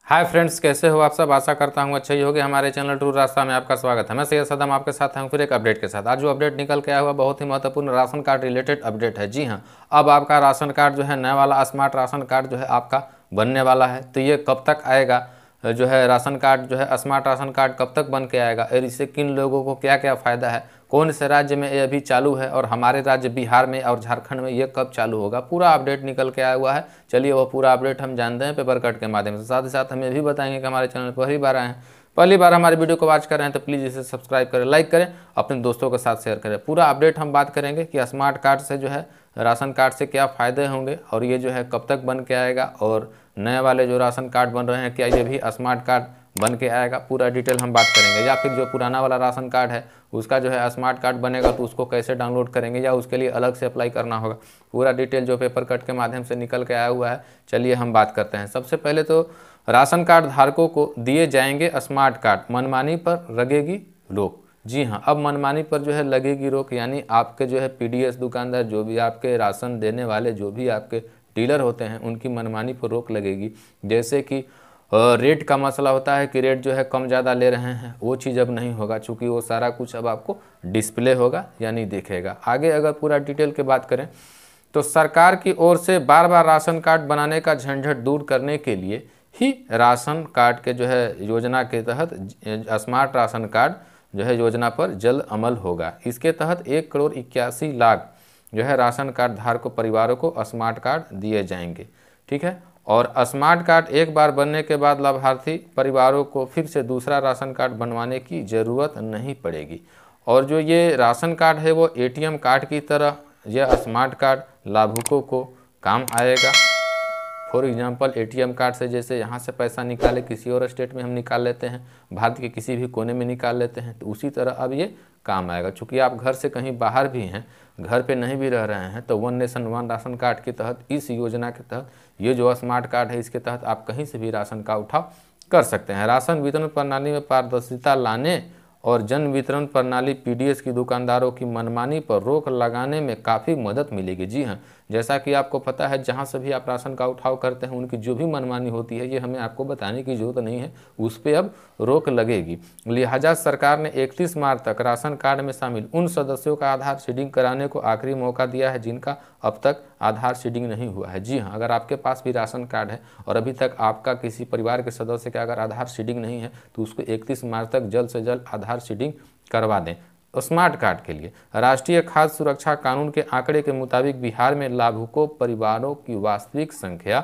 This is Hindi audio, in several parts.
हाय फ्रेंड्स, कैसे हो आप सब। आशा करता हूँ अच्छे ही होगे। हमारे चैनल ट्रू रास्ता में आपका स्वागत है। मैं सैयद सदम आपके साथ हूँ फिर एक अपडेट के साथ। आज जो अपडेट निकल के आया हुआ बहुत ही महत्वपूर्ण राशन कार्ड रिलेटेड अपडेट है। जी हाँ, अब आपका राशन कार्ड जो है नया वाला स्मार्ट राशन कार्ड जो है आपका बनने वाला है। तो ये कब तक आएगा, जो है राशन कार्ड जो है स्मार्ट राशन कार्ड कब तक बन के आएगा और इससे किन लोगों को क्या क्या फ़ायदा है, कौन से राज्य में ये अभी चालू है और हमारे राज्य बिहार में और झारखंड में ये कब चालू होगा, पूरा अपडेट निकल के आया हुआ है। चलिए वो पूरा अपडेट हम जानते हैं पेपर कट के माध्यम से। साथ ही साथ हम ये भी बताएंगे कि हमारे चैनल पर पहली बार हमारे वीडियो को वॉच कर रहे हैं तो प्लीज़ इसे सब्सक्राइब करें, लाइक करें, अपने दोस्तों के साथ शेयर करें। पूरा अपडेट हम बात करेंगे कि स्मार्ट कार्ड से जो है राशन कार्ड से क्या फ़ायदे होंगे और ये जो है कब तक बन के आएगा, और नए वाले जो राशन कार्ड बन रहे हैं क्या ये भी स्मार्ट कार्ड बन के आएगा, पूरा डिटेल हम बात करेंगे। या फिर जो पुराना वाला राशन कार्ड है उसका जो है स्मार्ट कार्ड बनेगा तो उसको कैसे डाउनलोड करेंगे या उसके लिए अलग से अप्लाई करना होगा, पूरा डिटेल जो पेपर कट के माध्यम से निकल के आया हुआ है। चलिए हम बात करते हैं। सबसे पहले तो राशन कार्ड धारकों को दिए जाएंगे स्मार्ट कार्ड, मनमानी पर लगेगी रोक। जी हाँ, अब मनमानी पर जो है लगेगी रोक, यानी आपके जो है पीडीएस दुकानदार, जो भी आपके राशन देने वाले, जो भी आपके डीलर होते हैं, उनकी मनमानी पर रोक लगेगी। जैसे कि रेट का मसला होता है कि रेट जो है कम ज़्यादा ले रहे हैं, वो चीज़ अब नहीं होगा, चूँकि वो सारा कुछ अब आपको डिस्प्ले होगा यानी दिखेगा। आगे अगर पूरा डिटेल की बात करें तो सरकार की ओर से बार बार राशन कार्ड बनाने का झंझट दूर करने के लिए ही राशन कार्ड के जो है योजना के तहत स्मार्ट राशन कार्ड जो है योजना पर जल्द अमल होगा। इसके तहत 1,81,00,000 जो है राशन कार्ड धारकों परिवारों को स्मार्ट कार्ड दिए जाएंगे। ठीक है, और स्मार्ट कार्ड एक बार बनने के बाद लाभार्थी परिवारों को फिर से दूसरा राशन कार्ड बनवाने की ज़रूरत नहीं पड़ेगी। और जो ये राशन कार्ड है वो एटीएम कार्ड की तरह यह स्मार्ट कार्ड लाभुकों को काम आएगा। फॉर एग्जांपल एटीएम कार्ड से जैसे यहाँ से पैसा निकाले किसी और स्टेट में हम निकाल लेते हैं, भारत के किसी भी कोने में निकाल लेते हैं, तो उसी तरह अब ये काम आएगा। चूँकि आप घर से कहीं बाहर भी हैं, घर पे नहीं भी रह रहे हैं, तो one nation one ration card के तहत, इस योजना के तहत, ये जो स्मार्ट कार्ड है इसके तहत आप कहीं से भी राशन का उठाव कर सकते हैं। राशन वितरण प्रणाली में पारदर्शिता लाने और जन वितरण प्रणाली पीडीएस की दुकानदारों की मनमानी पर रोक लगाने में काफ़ी मदद मिलेगी। जी हाँ, जैसा कि आपको पता है जहाँ से भी आप राशन का उठाव करते हैं उनकी जो भी मनमानी होती है ये हमें आपको बताने की ज़रूरत नहीं है, उस पर अब रोक लगेगी। लिहाजा सरकार ने 31 मार्च तक राशन कार्ड में शामिल उन सदस्यों का आधार सीडिंग कराने को आखिरी मौका दिया है जिनका अब तक आधार सीडिंग नहीं हुआ है। जी हाँ, अगर आपके पास भी राशन कार्ड है और अभी तक आपका किसी परिवार के सदस्य का अगर आधार सीडिंग नहीं है तो उसको 31 मार्च तक जल्द से जल्द आधार सीडिंग करवा दें। स्मार्ट कार्ड के लिए राष्ट्रीय खाद्य सुरक्षा कानून के आंकड़े के मुताबिक बिहार में लाभुकों परिवारों की वास्तविक संख्या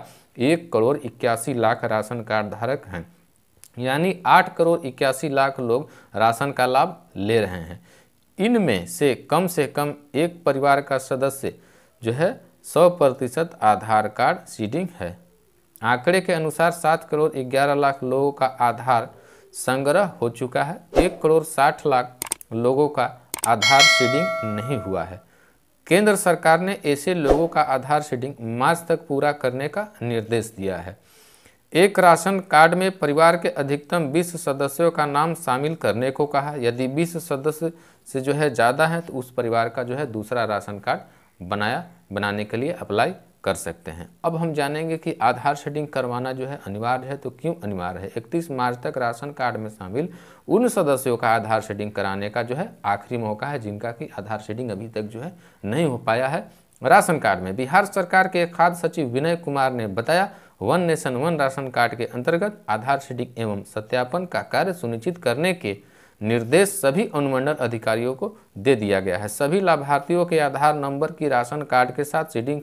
1,81,00,000 राशन कार्ड धारक हैं, यानी 8,81,00,000 लोग राशन का लाभ ले रहे हैं। इनमें से कम 1 परिवार का सदस्य जो है 100% आधार कार्ड सीडिंग है। आंकड़े के अनुसार 7,11,00,000 लोगों का आधार संग्रह हो चुका है, 1,60,00,000 लोगों का आधार सीडिंग नहीं हुआ है। केंद्र सरकार ने ऐसे लोगों का आधार सीडिंग मार्च तक पूरा करने का निर्देश दिया है। एक राशन कार्ड में परिवार के अधिकतम 20 सदस्यों का नाम शामिल करने को कहा। यदि 20 सदस्य से जो है ज़्यादा है तो उस परिवार का जो है दूसरा राशन कार्ड बनाने के लिए अप्लाई कर सकते हैं। अब हम जानेंगे कि आधार सीडिंग करवाना जो है अनिवार्य है, तो क्यों अनिवार्य है। 31 मार्च तक राशन कार्ड में शामिल उन सदस्यों का आधार सीडिंग कराने का जो है आखिरी मौका है जिनका कि आधार सीडिंग अभी तक जो है नहीं हो पाया है राशन कार्ड में। बिहार सरकार के खाद्य सचिव विनय कुमार ने बताया, one nation one ration card के अंतर्गत आधार सीडिंग एवं सत्यापन का कार्य सुनिश्चित करने के निर्देश सभी अनुमंडल अधिकारियों को दे दिया गया है। सभी लाभार्थियों के आधार नंबर की राशन कार्ड के साथ सीडिंग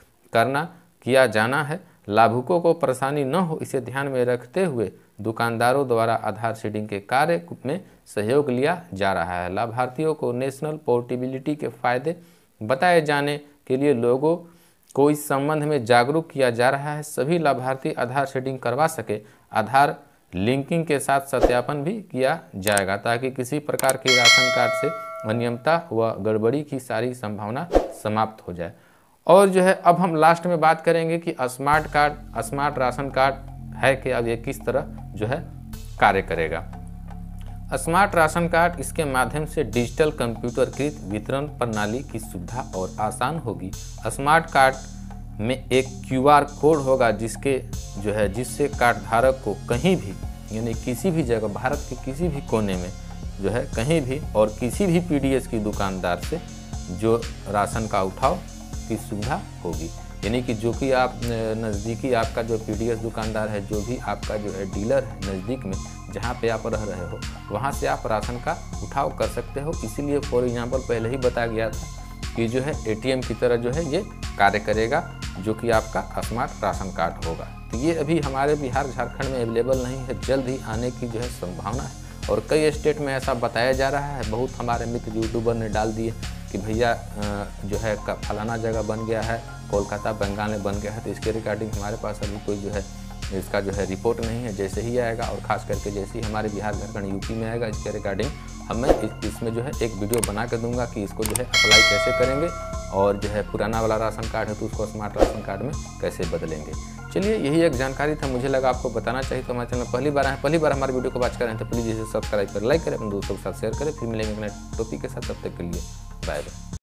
किया जाना है। लाभुकों को परेशानी न हो इसे ध्यान में रखते हुए दुकानदारों द्वारा आधार सीडिंग के कार्य में सहयोग लिया जा रहा है। लाभार्थियों को नेशनल पोर्टेबिलिटी के फायदे बताए जाने के लिए लोगों को इस संबंध में जागरूक किया जा रहा है। सभी लाभार्थी आधार सीडिंग करवा सके। आधार लिंकिंग के साथ सत्यापन भी किया जाएगा ताकि किसी प्रकार की राशन कार्ड से अनियमितता व गड़बड़ी की सारी संभावना समाप्त हो जाए। और जो है अब हम लास्ट में बात करेंगे कि स्मार्ट राशन कार्ड है कि अब ये किस तरह जो है कार्य करेगा। स्मार्ट राशन कार्ड, इसके माध्यम से डिजिटल कंप्यूटरकृत वितरण प्रणाली की सुविधा और आसान होगी। स्मार्ट कार्ड में एक QR कोड होगा जिससे कार्ड धारक को कहीं भी यानी किसी भी जगह भारत के किसी भी कोने में जो है कहीं भी और किसी भी PDS की दुकानदार से जो राशन का उठाव की सुविधा होगी। यानी कि जो कि आप नज़दीकी आपका जो PDS दुकानदार है, जो भी आपका जो है डीलर है नज़दीक में जहाँ पे आप रह रहे हो, वहाँ से आप राशन का उठाव कर सकते हो। इसीलिए फॉर एग्जांपल पहले ही बताया गया था कि जो है ATM की तरह जो है ये कार्य करेगा, जो कि आपका स्मार्ट राशन कार्ड होगा। तो ये अभी हमारे बिहार झारखंड में अवेलेबल नहीं है, जल्द ही आने की जो है संभावना है और कई स्टेट में ऐसा बताया जा रहा है। बहुत हमारे मित्र यूट्यूबर ने डाल दिए कि भैया जो है फलाना जगह बन गया है, कोलकाता बंगाल में बन गया है। तो इसके रिगार्डिंग हमारे पास अभी कोई जो है इसका जो है रिपोर्ट नहीं है। जैसे ही आएगा और ख़ास करके जैसे ही हमारे बिहार झारखंड यूपी में आएगा, इसके रिगार्डिंग मैं इसमें जो है एक वीडियो बना कर दूंगा कि इसको जो है अप्लाई कैसे करेंगे और जो है पुराना वाला राशन कार्ड है तो उसको स्मार्ट राशन कार्ड में कैसे बदलेंगे। चलिए, यही एक जानकारी था, मुझे लगा आपको बताना चाहिए। तो हमारे चैनल पहली बार हमारे वीडियो को वॉच करें तो प्लीज़ इसे सब्सक्राइब करें, लाइक करें, अपने दोस्तों के साथ शेयर करें। फिर मिलेंगे एक नए टॉपिक के साथ, तब तक के लिए बाय बाय।